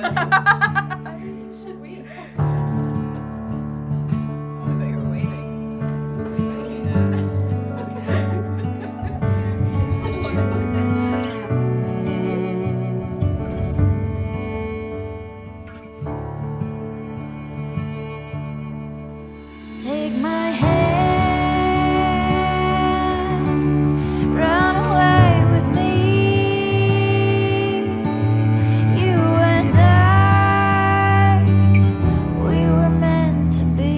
should wait. Oh, I thought you were waiting. Take my hand, run away with me. You and I, we were meant to be.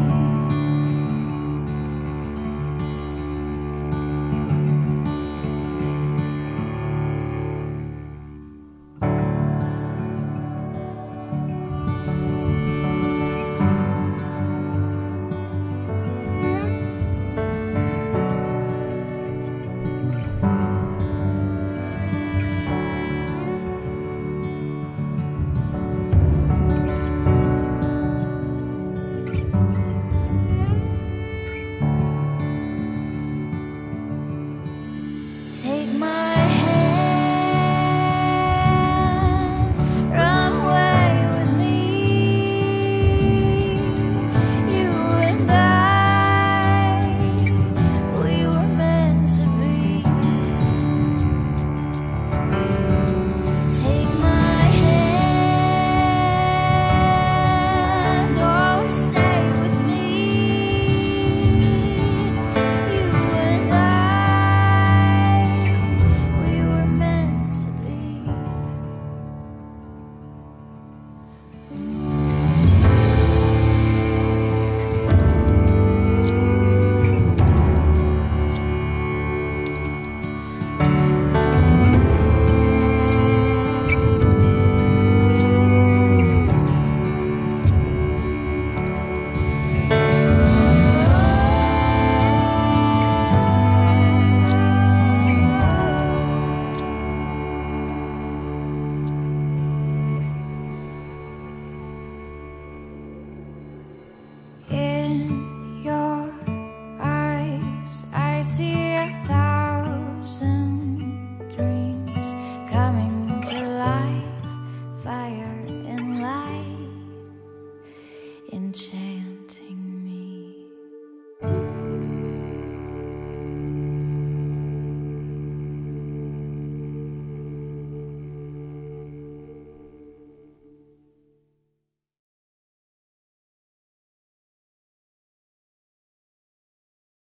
Take my hand, run away with me. You and I, we were meant to be. Take my hand, always stay with me. You and I, we were meant to be. In your eyes, I see 1,000 dreams coming to life, fire and light in chains.